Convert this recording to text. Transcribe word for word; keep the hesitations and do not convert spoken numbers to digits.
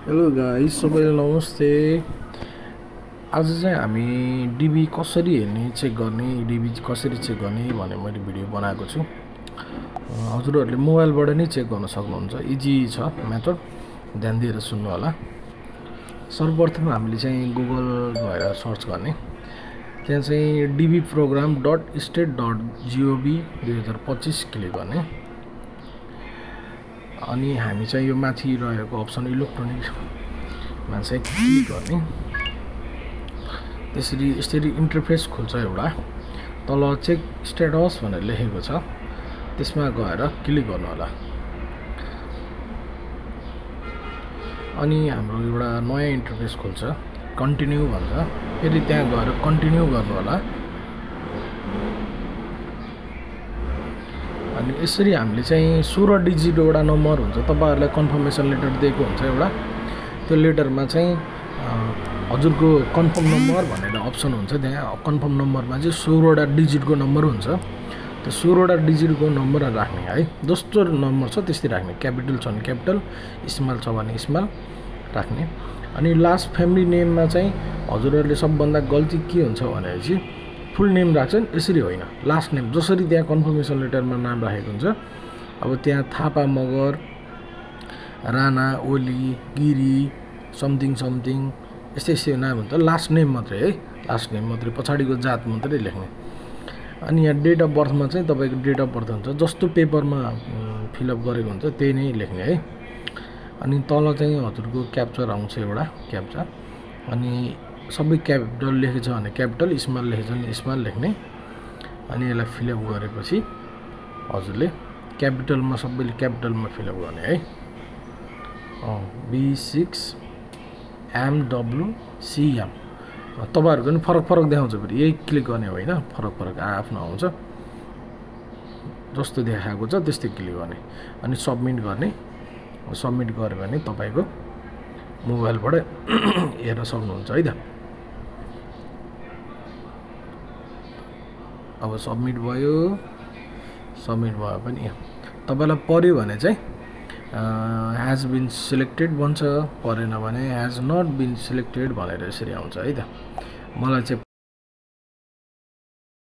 Hello guys, सबैलाई नमस्ते। आज चाहिँ हामी डिबी कसरी हेर्ने, चेक गर्ने, डिबी कसरी चेक गर्ने भन्ने मैले भिडियो बनाएको छु। हजुरहरूले मोबाइलबाट नै चेक गर्न सक्नुहुन्छ। इजी छ मेथड, ध्यान दिएर सुन्नु होला। सर्वप्रथम हामीले चाहिँ गुगल भएर सर्च गर्ने। त्यहाँ चाहिँ DV program dot state dot gov दुई हजार पच्चिस क्लिक गर्ने। अनि हामी चाहिँ यो माथि रहेको अप्सन इलेक्ट्रोनिकमा चाहिँ क्लिक गर्ने। त्यसरी यसरी इन्टरफेस खुल्छ। एउटा तल चेक स्टेटस भनेर लेखेको छ, त्यसमा गएर क्लिक गर्नु होला। अनि हाम्रो एउटा नयाँ इन्टरफेस खुल्छ, कन्टिन्यू भन्छ। फेरि त्यहाँ गएर कन्टिन्यू गर्नु होला। अनि यसरी हामीले चाहिँ सोह्र डिजिट एउटा नम्बर हुन्छ, तपाईहरुलाई कन्फर्मेसन लेटर दिएको हुन्छ एउटा। त्यो लेटरमा चाहिँ हजुरको कन्फर्म नम्बर भनेर अप्सन हुन्छ। त्यहाँ कन्फर्म नम्बरमा चाहिँ सोह्रवटा डिजिटको नम्बर हुन्छ। त्यो सोह्रवटा डिजिटको नम्बर राख्ने है, जस्तो नम्बर छ त्यस्तै राख्ने। क्यापिटल छ भने क्यापिटल, स्मल छ भने स्मल राख्ने। अनि लास्ट फ्यामिली नेममा चाहिँ हजुरहरूले सबभन्दा गल्ती के हुन्छ भनेपछि फुल नेम राख्छन्, यसरी होइन, लास्ट नेम। जसरी त्यहाँ कन्फर्मेसन लेटरमा नाम राखेको हुन्छ, अब त्यहाँ थापा, मगर, राणा, ओली, गिरी, समथिङ समथिङ यस्तै यस्तै नाम हुन्छ। लास्ट नेम मात्रै है, लास्ट नेम मात्रै, पछाडिको जात मात्रै लेख्ने। अनि यहाँ डेट अफ बर्थमा चाहिँ तपाईँको डेट अफ बर्थ हुन्छ, जस्तो पेपरमा फिलअप गरेको हुन्छ त्यही नै लेख्ने है। अनि तल चाहिँ हजुरको क्याप्चर आउँछ, एउटा क्याप्चा। अनि सबै क्यापिटल लेखेको छ भने क्यापिटल, स्मल लेखेको छ भने स्मल लेख्ने। अनि यसलाई फिलअप गरेपछि हजुरले क्यापिटलमा सबैले क्यापिटलमा फिलअप गर्ने है। बी सिक्स एमडब्लु सिएम तपाईँहरूको पनि फरक फरक देखाउँछ। फेरि यही क्लिक गर्ने होइन, फरक फरक आफ्नो आउँछ। जस्तो देखाएको छ त्यस्तै क्लिक गर्ने अनि सबमिट गर्ने। सबमिट गऱ्यो भने तपाईँको मोबाइलबाट हेर्न सक्नुहुन्छ है त। अब सबमिट भयो। सबमिट भयो पनि तपाईँलाई पर्यो भने चाहिँ ह्याज बिन सिलेक्टेड भन्छ, परेन भने ह्याज नट बिन सिलेक्टेड भनेर यसरी आउँछ है त। मलाई चाहिँ